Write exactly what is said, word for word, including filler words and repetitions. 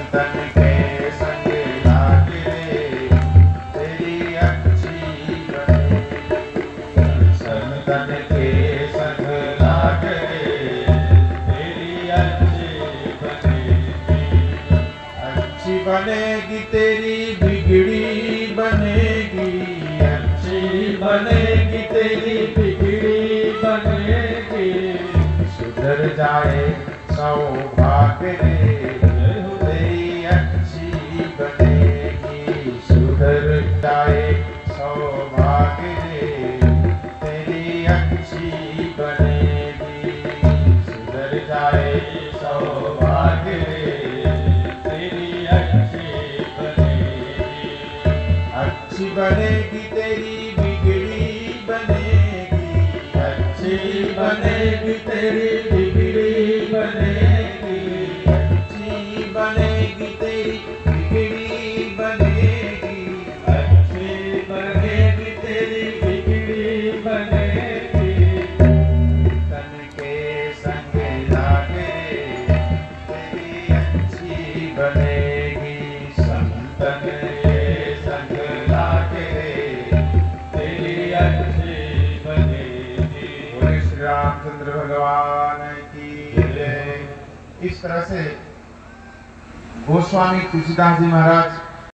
संतन के संग लागे तेरी अच्छी बनेगी। संतन के संग लागे तेरी अच्छी बनेगी। अच्छी बनेगी तेरी बिगड़ी बनेगी। अच्छी बनेगी तेरी बिगड़ी बनेगी। सुधर जाए सौभाग्य रे तेरी अच्छी बनेगी। सुधर जाए सौभाग्य रे तेरी अच्छी बनेगी। सुधर जाए सौभाग्य रे तेरी अच्छी बनेगी। अच्छी बनेगी तेरी बिगड़ी बनेगी। अच्छी बनेगी तेरी बिगड़ी बनेगी। अच्छी बनेगी तेरी बिगड़ी बनेगी। अच्छी बनेगी तेरी बिगड़ी बनेगी। तन के संग लागे तेरी अच्छी बनेगी। संतन के संग लागे तेरी अच्छी बनेगी। बोले श्री रामचंद्र भगवान की जय। इस तरह से गोस्वामी तुलसीदास जी महाराज